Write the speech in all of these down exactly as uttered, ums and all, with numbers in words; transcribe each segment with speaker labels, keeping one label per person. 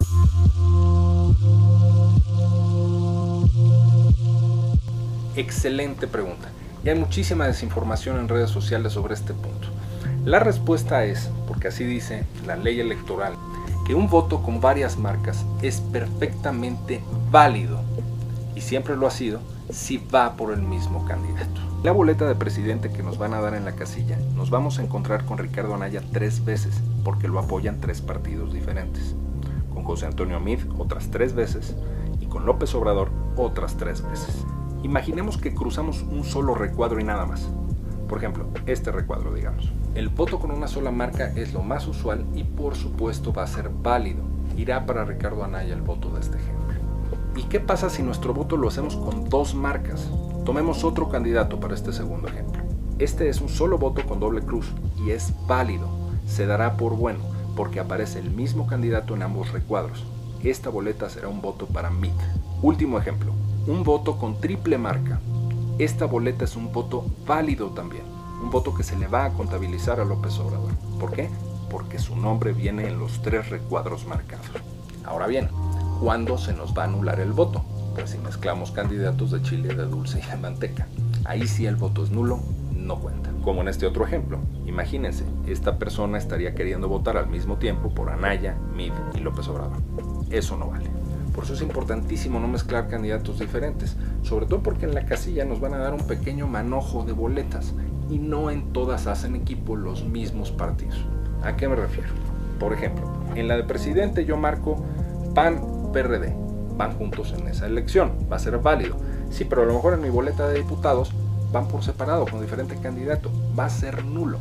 Speaker 1: Excelente pregunta. Y hay muchísima desinformación en redes sociales sobre este punto. La respuesta es, porque así dice la ley electoral, que un voto con varias marcas es perfectamente válido, y siempre lo ha sido, si va por el mismo candidato. La boleta de presidente que nos van a dar en la casilla, nos vamos a encontrar con Ricardo Anaya tres veces, porque lo apoyan tres partidos diferentes. Con José Antonio Meade otras tres veces, y con López Obrador otras tres veces. Imaginemos que cruzamos un solo recuadro y nada más. Por ejemplo, este recuadro, digamos. El voto con una sola marca es lo más usual y por supuesto va a ser válido. Irá para Ricardo Anaya el voto de este ejemplo. ¿Y qué pasa si nuestro voto lo hacemos con dos marcas? Tomemos otro candidato para este segundo ejemplo. Este es un solo voto con doble cruz y es válido. Se dará por bueno porque aparece el mismo candidato en ambos recuadros. Esta boleta será un voto para Meade. Último ejemplo. Un voto con triple marca. Esta boleta es un voto válido también, un voto que se le va a contabilizar a López Obrador. ¿Por qué? Porque su nombre viene en los tres recuadros marcados. Ahora bien, ¿cuándo se nos va a anular el voto? Pues si mezclamos candidatos de chile, de dulce y de manteca. Ahí sí el voto es nulo, no cuenta. Como en este otro ejemplo, imagínense, esta persona estaría queriendo votar al mismo tiempo por Anaya, Meade y López Obrador. Eso no vale. Por eso es importantísimo no mezclar candidatos diferentes, sobre todo porque en la casilla nos van a dar un pequeño manojo de boletas y no en todas hacen equipo los mismos partidos. ¿A qué me refiero? Por ejemplo, en la de presidente yo marco P A N P R D, van juntos en esa elección, va a ser válido. Sí, pero a lo mejor en mi boleta de diputados van por separado con diferente candidato, va a ser nulo.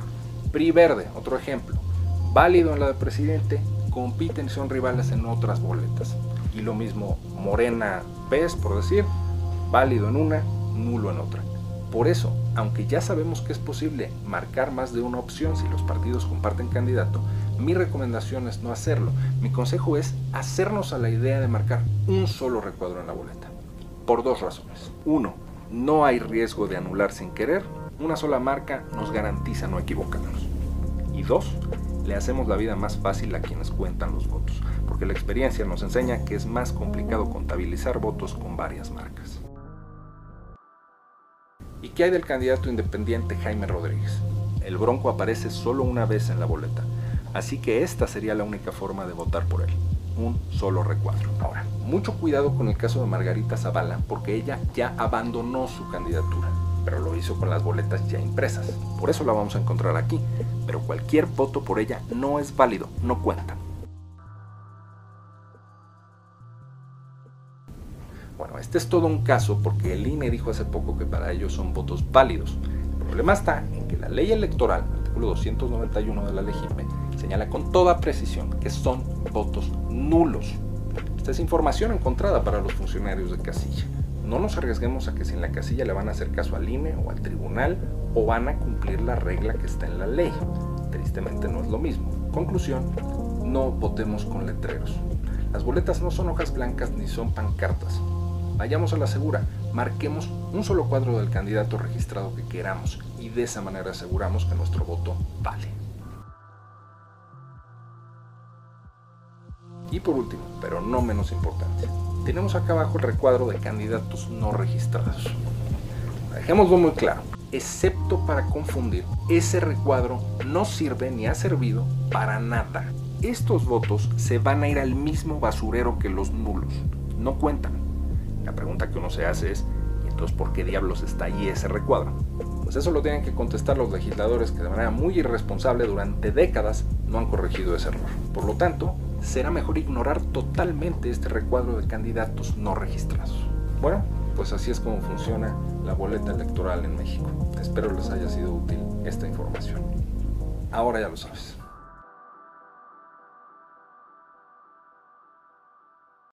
Speaker 1: P R I Verde, otro ejemplo, válido en la de presidente, compiten y son rivales en otras boletas. Y lo mismo Morena P E S, por decir, válido en una, nulo en otra. Por eso, aunque ya sabemos que es posible marcar más de una opción si los partidos comparten candidato, mi recomendación es no hacerlo. Mi consejo es hacernos a la idea de marcar un solo recuadro en la boleta. Por dos razones. Uno, no hay riesgo de anular sin querer. Una sola marca nos garantiza no equivocarnos. Y dos, le hacemos la vida más fácil a quienes cuentan los votos, porque la experiencia nos enseña que es más complicado contabilizar votos con varias marcas. ¿Y qué hay del candidato independiente Jaime Rodríguez? El Bronco aparece solo una vez en la boleta, así que esta sería la única forma de votar por él, un solo recuadro. Ahora, mucho cuidado con el caso de Margarita Zavala, porque ella ya abandonó su candidatura, pero lo hizo con las boletas ya impresas. Por eso la vamos a encontrar aquí, pero cualquier voto por ella no es válido, no cuenta. Bueno, este es todo un caso porque el I N E dijo hace poco que para ellos son votos válidos. El problema está en que la ley electoral, el artículo doscientos noventa y uno de la LEGIPE, señala con toda precisión que son votos nulos. Esta es información encontrada para los funcionarios de casilla. No nos arriesguemos a que si en la casilla le van a hacer caso al I N E o al tribunal o van a cumplir la regla que está en la ley. Tristemente no es lo mismo. Conclusión, no votemos con letreros. Las boletas no son hojas blancas ni son pancartas. Vayamos a la segura, marquemos un solo cuadro del candidato registrado que queramos y de esa manera aseguramos que nuestro voto vale. Y por último, pero no menos importante, tenemos acá abajo el recuadro de candidatos no registrados. Dejémoslo muy claro, excepto para confundir, ese recuadro no sirve ni ha servido para nada. Estos votos se van a ir al mismo basurero que los nulos, no cuentan. La pregunta que uno se hace es, ¿y entonces por qué diablos está ahí ese recuadro? Pues eso lo tienen que contestar los legisladores que de manera muy irresponsable durante décadas no han corregido ese error. Por lo tanto, será mejor ignorar totalmente este recuadro de candidatos no registrados. Bueno, pues así es como funciona la boleta electoral en México. Espero les haya sido útil esta información. Ahora ya lo sabes.